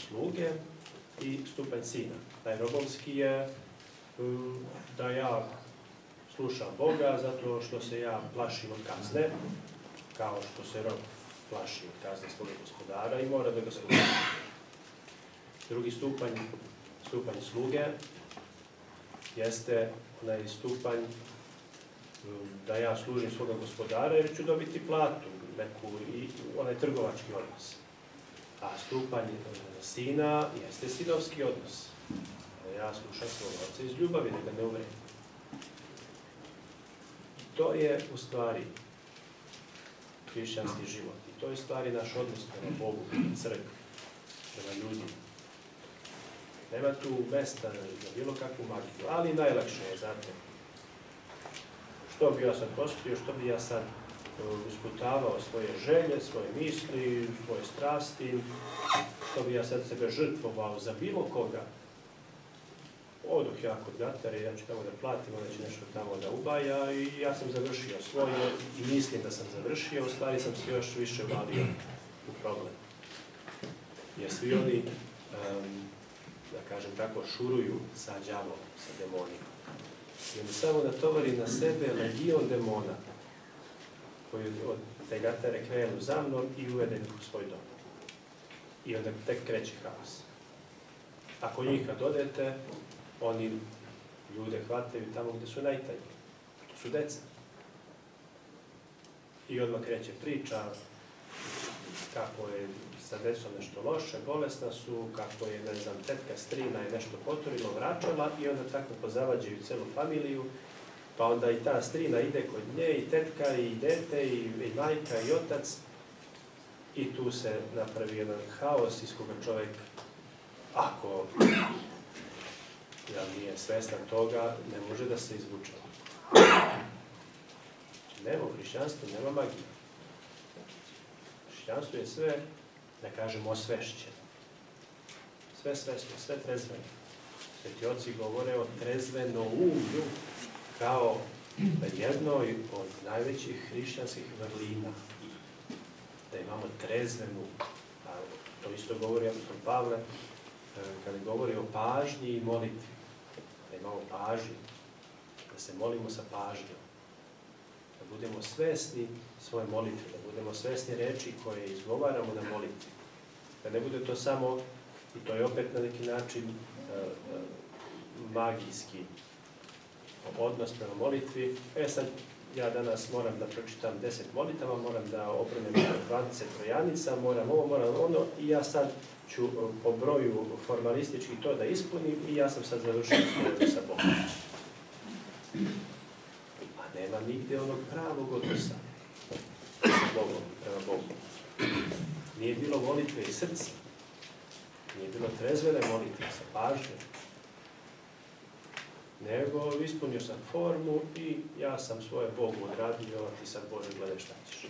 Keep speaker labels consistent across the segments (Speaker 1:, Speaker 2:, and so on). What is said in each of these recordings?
Speaker 1: sluge i stupanj sina. Taj robovski je da ja slušam Boga zato što se ja plašim od kazne, kao što se rob plaši od kazne svog gospodara i mora da ga sluša. Drugi stupanj sluge, jeste onaj stupanj da ja služim svoga gospodara jer ću dobiti platu, neku i onaj trgovački odnos. A stupanj sina jeste sinovski odnos. Ja slušam svog oca iz ljubavi, da ga ne uvredim. To je u stvari hrišćanski život. I to je u stvari naš odnos prema Bogu, prema crkvi, prema ljudima. Nema tu mesta za bilo kakvu magiju, ali najlakše je, znate, što bi ja sad postupio, što bi ja sad usputavao svoje želje, svoje misli, svoje strasti, što bi ja sad sebe žrtvovao za bilo koga. Odoh ja kod gatare, ja ću tamo da platim, ona će nešto tamo da ubaja i ja sam završio svoje i mislim da sam završio, u stvari sam se još više uvalio u problem. Jer svi oni, da kažem tako, šuruju sa đavolom, sa demonima. I on samo natovari na sebe legion demona koji od te gatare krenu za mnom i uvede ih u svoj dom. I onda tek kreće haos. Ako njih kad odete, oni ljude hvataju tamo gde su najtanji. To su deca. I odmah kreće priča kako je sa decom nešto loše, bolesna su, kako je, ne znam, tetka strina je nešto poturilo, vraćala i onda tako pozavađaju celu familiju, pa onda i ta strina ide kod nje, i tetka, i dete, i majka, i otac, i tu se napravi jedan haos iz koga čovjek, ako nije svestan toga, ne može da se izvuče. Nema u hrišćanstvu, nema magije. Hrišćanstvo je sve, da kažemo, osvešćeno. Sve svesno, sve trezveno. Sveti oci govore o trezvenoumlju kao jednoj od najvećih hrišćanskih vrlina. Da imamo trezvenu. To isto govori apostol Pavle kada govori o pažnji i molitvi. Da imamo pažnju, da se molimo sa pažnjom. Da budemo svesni svoje molitve, da budemo svesni reči koje izgovaramo na molitvi. Da ne bude to samo, i to je opet na neki način magijski odnos prema molitvi. Sad, ja danas moram da pročitam 10 molitava, moram da obrnem 20 trojanica, moram ovo, moram ono, i ja sad ću po broju formalistički to da ispunim i ja sam sad završio svoje sa Bogom. A nema nigde onog pravog odnosa sa Bogom, prema Bogu. Nije bilo molitve iz srca, nije bilo trezvene molitve sa pažnjom, nego ispunio sam formu i ja sam svoje Bogu odradio, a ti sad Bože gledaj šta ćeš.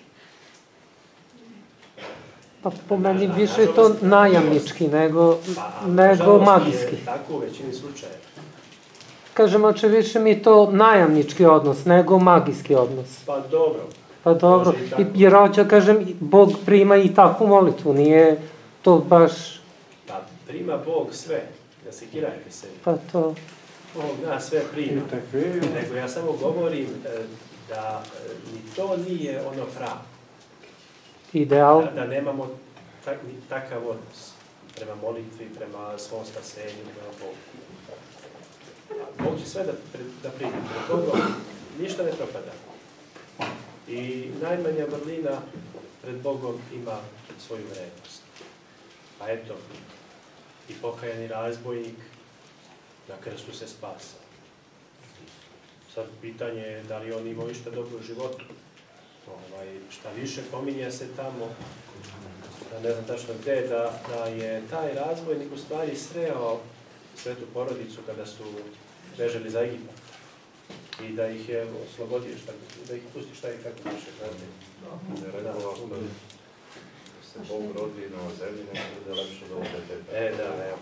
Speaker 2: Pa po meni više je to najamnički nego magijski.
Speaker 1: Tako u većini slučajeva.
Speaker 2: Kažem, oče, više mi je to najamnički odnos nego magijski odnos.
Speaker 1: Pa dobro.
Speaker 2: Pa dobro, jer hoće, kažem, Bog prima i takvu molitvu, nije to baš...
Speaker 1: Pa prima Bog sve, da se kirajte sebi.
Speaker 2: Pa to...
Speaker 1: Bog nas sve prima, nego ja samo govorim da ni to nije ono pravo.
Speaker 2: Ideal.
Speaker 1: Da nemamo takav odnos prema molitvi, prema svom spasenju, prema Bogu. Bog će sve da prima. Pred Bogom ništa ne propada. I najmanja vrlina pred Bogom ima svoju vrednost. Pa eto, i pokajani razbojnik na krstu se spasa. Sad pitanje je da li on imao išta dobro u životu. Šta više, pominje se tamo, ne znam tačno gde, da je taj razbojnik u stvari sreo svetu porodicu kada su bežali za Egipat. I da ih je oslobodio, da ih pusti šta i kako više.
Speaker 3: Da se Bog rodi na zemlji, ne bude lepše da ovdje tebe.
Speaker 1: Da, evo.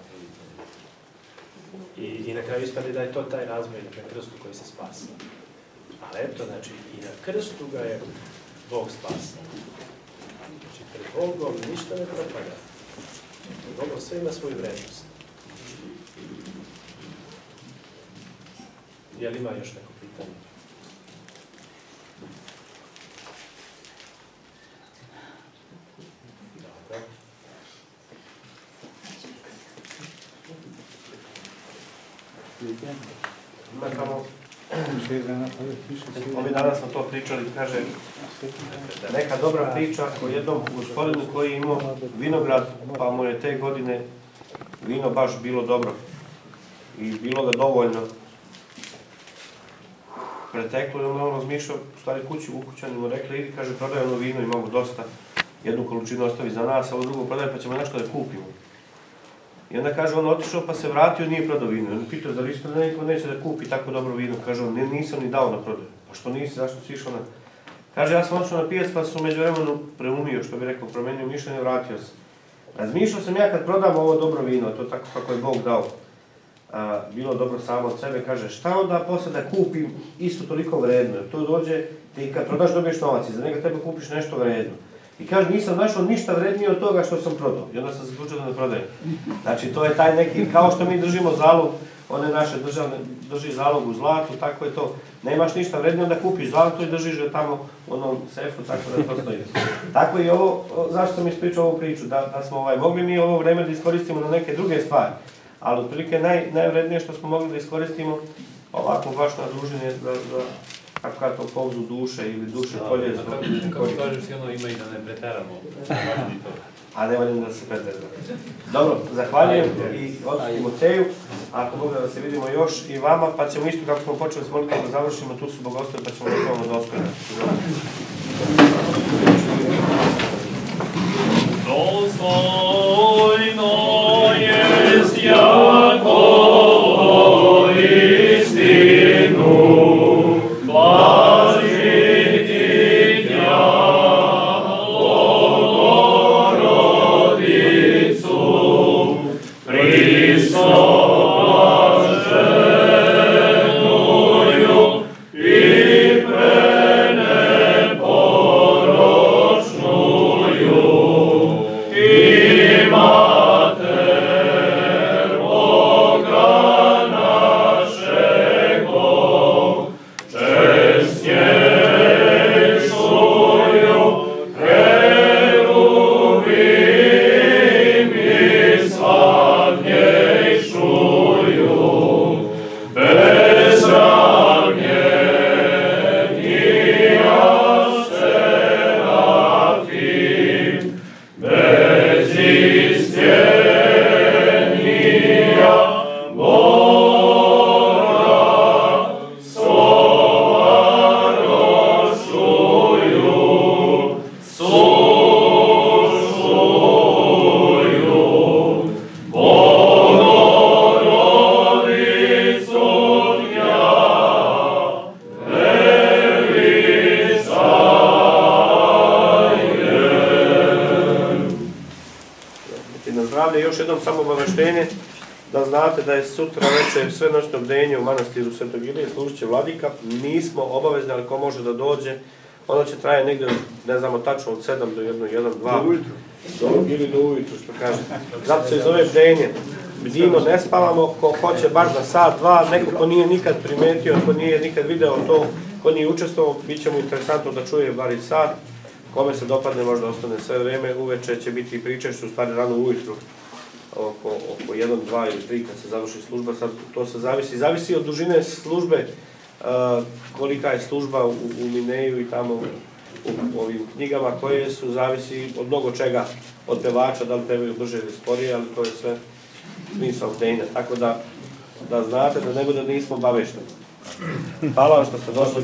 Speaker 1: I na kraju ispade da je to taj razbojnik na krstu koji se spasa. Ali eto, znači, i na krstu ga je Bog spasa. Znači, pred Bogom ništa ne propada. Pred Bogom rekao, sve ima svoju vrednost. Je li ima još neko pitanje?
Speaker 4: Ovi danas smo to pričali, kaže, neka dobra priča o jednom gospodinu koji je imao vinograd, pa mu je te godine vino baš bilo dobro i bilo ga dovoljno preteklo i onda on razmišljao, u stvari ukućani mu rekli, idi, kaže, prodaj ono vino, imamo dosta, jednu količinu ostavi za nas, a ovo drugo prodaj pa ćemo nešto da kupimo. I onda kaže, on otišao pa se vratio, nije prodao vino. On pitao, zar isto neko neće da kupi tako dobro vino? Kaže on, nisam ni dao na prodaju. Pa što nisi, zašto si išao na... Kaže, ja sam otišao na pijac pa sam među vremenu preumio, što bi rekao, promenio mišljenje, vratio sam. Razmišljao sam ja kad prodam ovo dobro vino, to tako kako je Bog dao, bilo dobro samo od sebe, kaže, šta onda posle da kupim isto toliko vredno? To dođe, ti kad prodaš dobiješ novac i za njega treba kupiš nešto vredno. I kaže, nisam našao ništa vrednije od toga što sam prodao. I onda sam se odlučio da ne prodajem. Znači, to je taj neki, kao što mi držimo zalog, one naše državne, drži zalog u zlatu, tako je to. Nemaš ništa vrednije, onda kupiš zlato i držiš ga tamo u onom sefu, tako da to stoji. Tako i ovo, zašto sam ispričao ovu priču, da smo mogli mi ovo vreme da iskoristimo na neke druge stvari, ali otprilike najvrednije što smo mogli da iskoristimo ovako baš na druženje za kako kada to povzu duše ili duše polje.
Speaker 3: Kako kažeš, ono ima i da ne preteramo.
Speaker 4: A ne valjam da se preteramo. Dobro, zahvaljujem i od Timoteju. Ako Bog da se vidimo još i vama, pa ćemo isto kako smo počeli s molitvom da završimo, tu su bogoslovi, pa ćemo da imamo dostojno.
Speaker 5: Dostojno jest jako istinu, blažiti tja, Bogorodicu, pristovaženuju i preneporočnuju, i mater Boga našego, čestnejšuju, heruvim i slavnejšuju, bezravnjenija serafim, bezistjenija Boga, sovarošuju, sušuju, Bogorodicu tja, veličajem.
Speaker 4: I na zdravlje, još jednom samo obaveštenje, da znate da je sutra večer svenoćno bdenje u manastiru Svetog Ilije, služit će vladika, nismo obavezni, ali ko može da dođe, ono će traje negdje, ne znamo tačno, od 7 do 1, 2, ili do ujutru, što kaže. Zato se zove bdenje. Bdimo, ne spavamo, ko hoće baš na sat, dva, neko ko nije nikad primetio, ko nije nikad video to, ko nije učestvovao, bit će mu interesantno da čuje bar i sat. Kome se dopadne, možda ostane sve vreme, uveče će biti pričešće, u stvari rano ujutru, oko 1, 2 ili 3 kad se završi služba, sad to se zavisi od dužine službe, kolika je služba u Mineju i tamo u ovim knjigama koje su, zavisi od mnogo čega, od pevača, da li pevaju brže ili sporije, ali to je sve smisao bdenja, tako da znate da ne bude da nismo obavešteni. Hvala vam što ste došli.